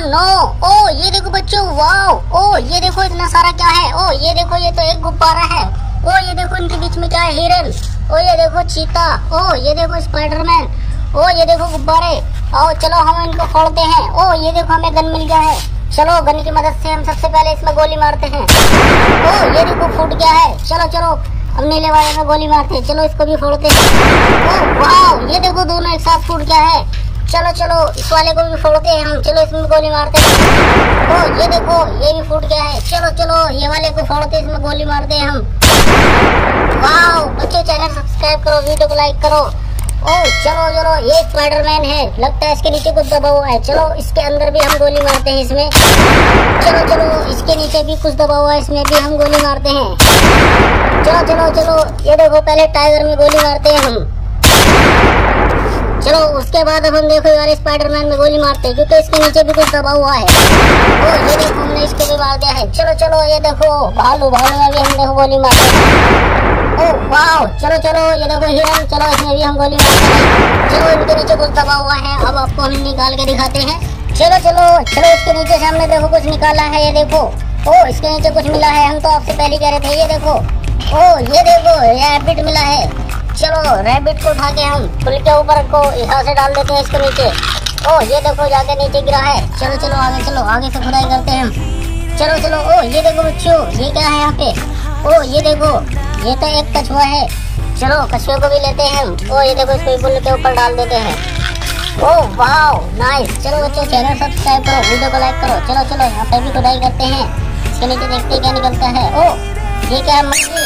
No, ओ ये देखो बच्चों, वाओ, ओ ये देखो इतना सारा क्या है, ओ ये देखो ये तो एक गुब्बारा है, ओ ये देखो इनके बीच में क्या है, हिरन, ओ ये देखो चीता, ओ ये देखो स्पाइडरमैन, ओ ये देखो गुब्बारे। आओ चलो हम इनको फोड़ते हैं। ओ ये देखो हमें गन मिल गया है, चलो गन की मदद से हम सबसे पहले इसमें गोली मारते हैं। ओ ये देखो फूट गया है, चलो चलो हम नीले वाले में गोली मारते हैं, चलो इसको भी फोड़ते हैं। ओ वाओ, ये देखो दोनों एक साथ फूट गया है, चलो चलो इस वाले को भी फोड़ते हैं हम, चलो इसमें गोली मारते हैं। ओ ये देखो ये भी फूट गया है, चलो चलो ये वाले को फोड़ते इसमें गोली मारते हैं हम। वाओ बच्चों, चैनल सब्सक्राइब करो, वीडियो को लाइक करो। ओ चलो चलो ये स्पाइडरमैन है, लगता है इसके नीचे कुछ दबा हुआ है, चलो इसके अंदर भी हम गोली मारते हैं इसमें। चलो चलो इसके नीचे भी कुछ दबा हुआ है, इसमें भी हम गोली मारते हैं। चलो चलो चलो ये देखो पहले टाइगर में गोली मारते हैं हम, चलो उसके बाद अब हम देखो यार स्पाइडरमैन में गोली मारते हैं, क्योंकि इसके नीचे भी कुछ दबा हुआ है। ओ ये देखो हमने इसको भी मार दिया है। चलो चलो ये देखो भालू, भालू में भी हम देखो गोली मारते हैं। ओ वाओ, चलो चलो ये देखो हिरन, चलो इसमें भी हम गोली मारते हैं। चलो इनके नीचे कुछ दबा हुआ है, अब आपको हम निकाल के दिखाते हैं। चलो चलो चलो इसके नीचे से हमने देखो कुछ निकाला है, ये देखो। ओ इसके नीचे कुछ मिला है, हम तो आपसे पहले कह रहे थे, ये देखो। ओ ये देखो रैबिट मिला है, चलो रैबिट को उठा के हम पुल के ऊपर को यहाँ से डाल देते हैं इसके नीचे। ओ ये देखो जाके नीचे गिरा है, चलो चलो आगे से खुदाई करते हैं हम। चलो चलो ओ ये देखो बच्चों, ये क्या है यहाँ पे, ओ ये देखो ये तो एक कछुआ है, चलो कछुए को भी लेते हैं हम। ओ ये देखो इसको पुल के ऊपर डाल देते हैं। ओ वाओ नाइस, चलो बच्चों चैनल सब्सक्राइब करो, वीडियो को लाइक करो। चलो चलो यहाँ पे भी खुदाई करते हैं, इसके नीचे देखते हैं क्या निकलता है। ओ ये क्या है, मछली।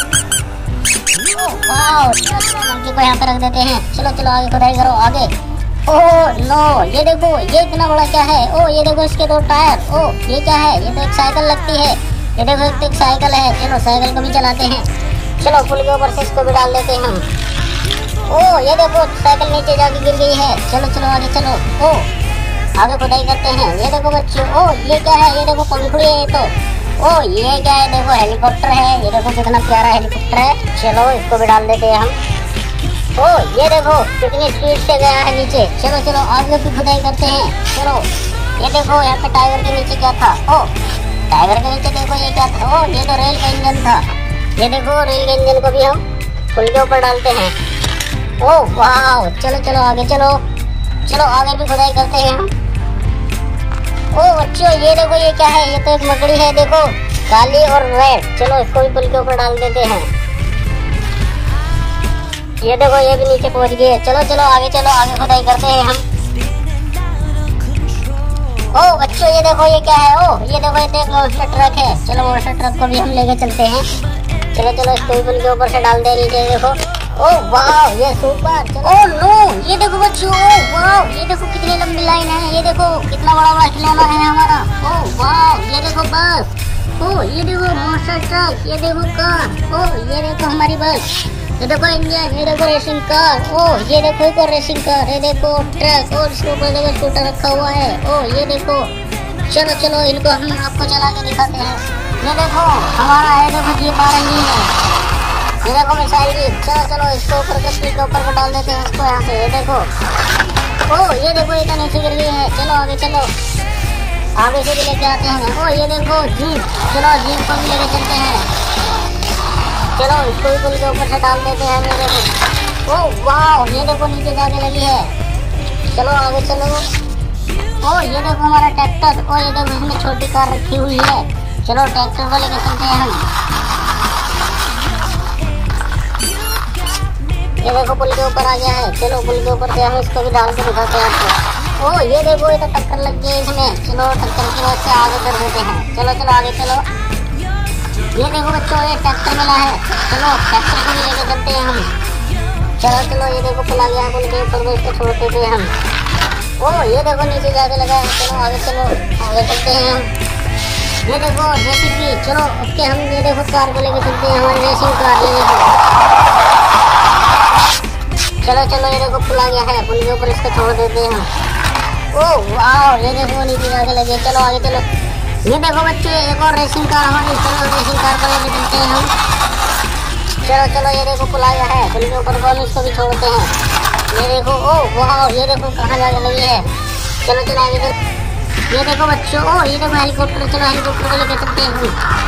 ओ वाओ, मंकी को यहाँ पे रख देते हैं। चलो चलो आगे खुदाई करो आगे। ओह नो, ये देखो ये इतना बड़ा क्या है, ओ ये देखो इसके दो टायर। ओ ये क्या है, ये तो एक साइकिल लगती है, ये देखो एक साइकिल है, चलो साइकिल को भी चलाते हैं। चलो पुल के ऊपर से इसको भी डाल देते हैं हम। ओ ये देखो साइकिल नीचे जाके गिर गई है, चलो चलो आगे चलो। ओ आगे खुदाई करते हैं, ये देखो बच्चों। ओ ये क्या है, ये देखो पंखुड़ी है ये तो। ओ ये क्या है, देखो हेलीकॉप्टर है, ये देखो कितना प्यारा हेलीकॉप्टर है, चलो इसको भी डाल देते हैं हम। ओ ये देखो कितनी स्पीड से गया है नीचे, चलो चलो आगे भी खुदाई करते हैं। चलो ये देखो यहाँ पे टाइगर के नीचे क्या था, ओ टाइगर के नीचे देखो ये क्या था, ओ ये तो रेल का इंजन था, ये देखो रेल के इंजन को भी हम पुल के ऊपर डालते हैं। ओ वाह, चलो चलो आगे चलो, चलो आगे भी खुदाई करते हैं हम। ओ बच्चों ये देखो ये क्या है, ये तो एक मकड़ी है, देखो काली और रेड, चलो इसको भी पुल के ऊपर डाल देते हैं। ये देखो ये भी नीचे पहुंच गए, चलो चलो आगे खुदाई करते हैं हम। ओ बच्चों ये देखो ये क्या है, ओ ये देखो ये तो एक मॉन्स्टर ट्रक है, चलो मॉन्स्टर ट्रक को भी हम लेके चलते हैं। चलो चलो इसको भी पुल के ऊपर से डाल दे नीचे, देखो। ओ वाह ये सुपर। ओ नो, ये देखो बच्चों, ओ वाह ये देखो कितनी लंबी लाइन है, ये देखो कितना बड़ा बड़ा खिलौना है हमारा। ओ वाह ये देखो बस, ओ ये देखो मॉन्स्टर ट्रक, ये देखो कार, ओ ये देखो हमारी बस, ये देखो इंजन, ये देखो रेसिंग कार। ओ ये देखो एक और रेसिंग कार, ये देखो ट्रक, और इसके ऊपर देखो स्कूटर रखा हुआ है। ओ ये देखो, चलो चलो इनको हम आपको चला के दिखाते हैं। ये देखो हमारा है, देखो जीप आ रही है, ये देखो मिसाइल जीप। चलो चलो इसको ऊपर के ऊपर को डाल देते हैं इसको यहाँ से, ये देखो। ओ ये देखो ये तो नीचे गिर गई है, चलो आगे चलो, आगे से भी लेके आते हैं। ओ ये देखो जीप, चलो जीप को भी लेके चलते हैं, चलो इसको भी पुल के ऊपर से डाल देते हैं। ये देखो, ओ वाह ये देखो नीचे जाने लगी है, चलो आगे चलो। ओ ये देखो हमारा ट्रैक्टर, ओ ये देखो इसमें छोटी कार रखी हुई है, चलो ट्रैक्टर को लेके चलते हैं हम। ये देखो पुल के ऊपर आ गया है, चलो पुल के ऊपर से हम इसको भी डाल के दिखाते हैं आपको। ओ ये देखो ये तो टक्कर लग गई इसमें, चलो टक्कर की वजह से आगे कर देते हैं। चलो चलो आगे चलो। ये देखो बच्चों ये ट्रैक्टर मिला है, चलो ट्रैक्टर को भी लेके चलते हैं हम। चलो चलो ये देखो पुल आ गया है, पुल के ऊपर में इसको छोड़ देते हैं हम। ओ ये देखो नीचे जाके लगा है, चलो आगे चलो, आगे चलते हैं हम। ये देखो जेसीबी, चलो उसके हम ये देखो कार को लेके चलते हैं, हमारी रेसिंग कार, ये देखो। चलो चलो ये देखो पुल आ गया है, पुल के ऊपर इसको छोड़ देते हैं हम। ओ वाह ये देखो नीचे जाके लगे, चलो आगे चलो। ये देखो बच्चे एक और रेसिंग कार हमारी, चलो रेसिंग कार को लेके चलते हैं हम। चलो चलो ये देखो पुल आ गया है, पुल के ऊपर को हम इसको भी छोड़ते हैं। ये देखो, ओ वाह ये देखो कहाँ जाके लगी है, चलो चलो आगे चलो। ये देखो बच्चों, ओ ये देखो हेलीकॉप्टर, चलो हेलीकॉप्टर को लेकर चलते हैं।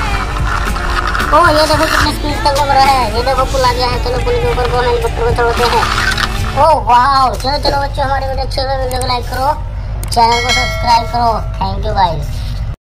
ओ ये देखो कितने स्पीड तक घूम रहा है, ये देखो पुल आ गया है, चलो पुल के ऊपर को हेलीकॉप्टर को चढ़ते हैं। ओ वाह, चलो चलो बच्चों, हमारे वीडियो अच्छे लगे वीडियो को लाइक करो, चैनल को सब्सक्राइब करो। Thank you guys.